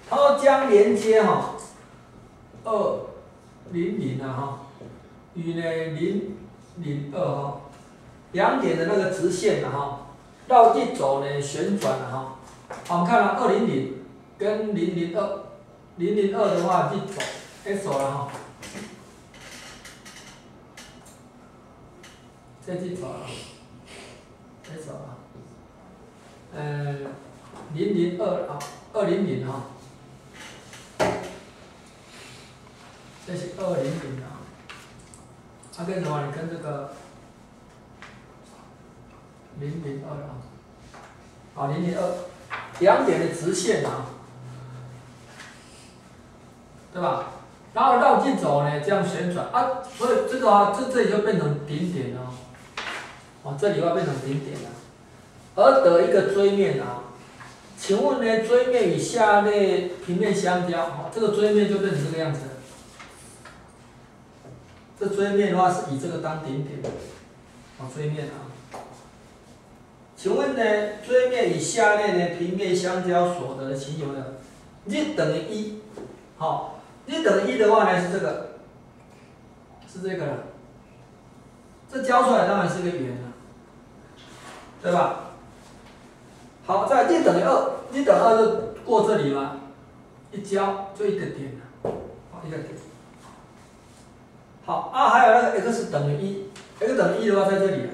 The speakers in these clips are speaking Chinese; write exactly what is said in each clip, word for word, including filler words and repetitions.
它说将连接哈二零零啊哈与呢零零二哈两点的那个直线啊哈绕地轴呢旋转了哈。好，我们看了二零零跟零零二，零零二的话地轴 S 轴了哈，这地轴了 S 轴了，呃零零二啊二零零哈。这是二零零啊，它跟什么？你跟这个零零二啊，啊零零二，两点的直线啊，对吧？然后绕境轴呢，这样旋转啊，所以这个啊，这这里就变成顶点了，哦，这里要变成顶点了，而得一个锥面啊。请问呢，锥面与下列平面相交，哦，这个锥面就变成这个样子了。这锥面的话是以这个当顶点，哦，锥面啊。请问呢，锥面与下列的平面相交所得的情有呢？一等于一，好，一等于一的话呢是这个，是这个了。这交出来当然是个圆了，对吧？好，再一等于二，一等于二就过这里嘛，一交就一个点了，好，一个点。好啊，还有那个 x 等于一 ，x 等于一的话在这里啊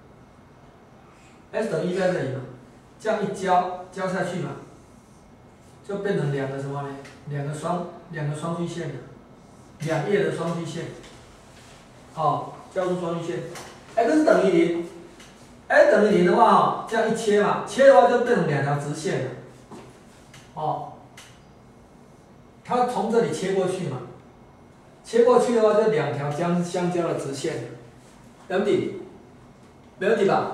，x 等于一在这里嘛，这样一交交下去嘛，就变成两个什么呢？两个双两个双曲线的，两页的双曲线，哦，交出双曲线 ，x 等于零 ，x 等于零的话哦，这样一切嘛，切的话就变成两条直线了，哦，它从这里切过去嘛。切过去的话，就两条相相交的直线，没问题，没问题吧？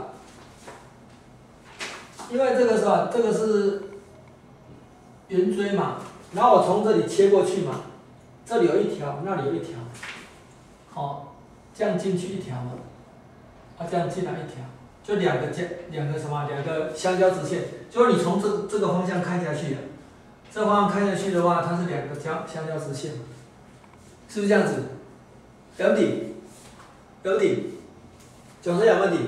因为这个是吧，这个是圆锥嘛，然后我从这里切过去嘛，这里有一条，那里有一条，哦，这样进去一条嘛，啊，这样进来一条，就两个交两个什么两个相交直线，就是你从这这个方向看下去的，这个方向看下去的话，它是两个交相交直线。是不是这样子？有问题？有问题？总是有问题。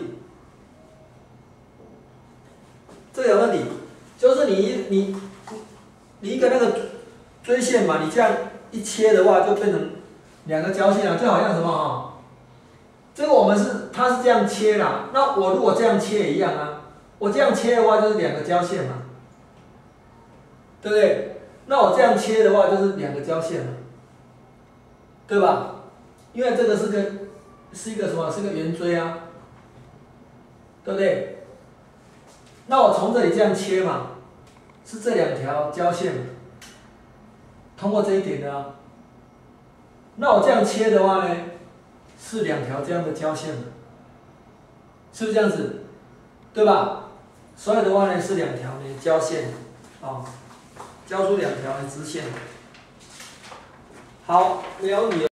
这个有问题，就是你你你一个那个锥线嘛，你这样一切的话，就变成两个交线了，就好像什么啊？这个我们是它是这样切啦，那我如果这样切也一样啊，我这样切的话就是两个交线嘛，对不对？那我这样切的话就是两个交线嘛。对吧？因为这个是个是一个什么？是个圆锥啊，对不对？那我从这里这样切嘛，是这两条交线嘛，通过这一点的啊。那我这样切的话呢，是两条这样的交线嘛，是不是这样子？对吧？所以的话呢，是两条呢交线啊，交出两条的直线。好，没有你。